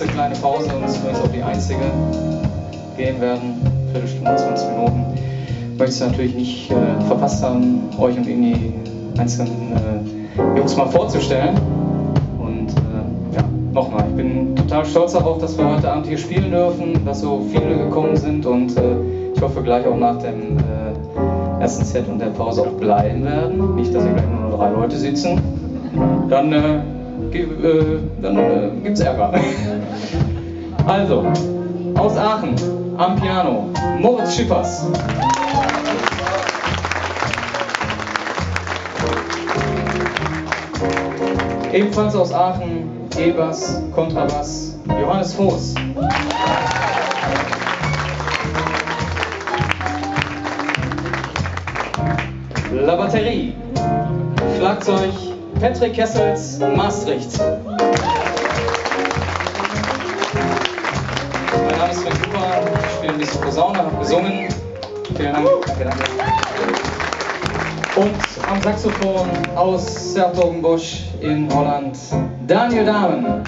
erste kleine Pause und es wird jetzt auch die einzige gehen werden, Viertelstunde, 20 Minuten. Ich möchte es natürlich nicht verpasst haben, euch und Ihnen die einzelnen Jungs mal vorzustellen. Und ja, nochmal, ich bin total stolz darauf, dass wir heute Abend hier spielen dürfen, dass so viele gekommen sind und ich hoffe gleich auch nach dem ersten Set und der Pause auch bleiben werden. Nicht, dass hier gleich nur noch 3 Leute sitzen. Dann gibt's Ärger. Also, aus Aachen, am Piano, Moritz Schippers. Ebenfalls aus Aachen, E-Bass, Kontrabass, Johannes Voß. La Batterie, Schlagzeug, Patrick Kessels, Maastricht. Mein Name ist Frank Huber, ich spiele ein bisschen Posaune, habe gesungen. Vielen Dank. Danke. Und am Saxophon aus 's-Hertogenbosch in Holland, Daniel Dahmen.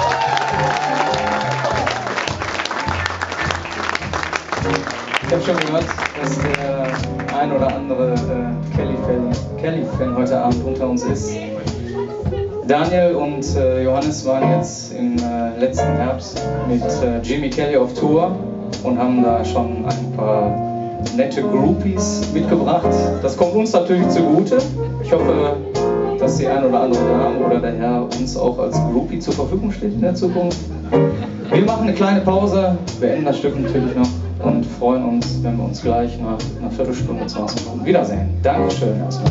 Ich habe schon gehört, dass der ein oder andere Kelly-Fan heute Abend unter uns ist. Daniel und Johannes waren jetzt im letzten Herbst mit Jimmy Kelly auf Tour und haben da schon ein paar nette Groupies mitgebracht. Das kommt uns natürlich zugute. Ich hoffe, dass die ein oder andere Dame oder der Herr uns auch als Groupie zur Verfügung steht in der Zukunft. Wir machen eine kleine Pause, beenden das Stück natürlich noch und freuen uns, wenn wir uns gleich nach einer Viertelstunde, 20 Minuten wiedersehen. Dankeschön erstmal.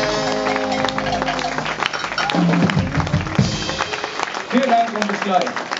Vielen Dank und bis gleich.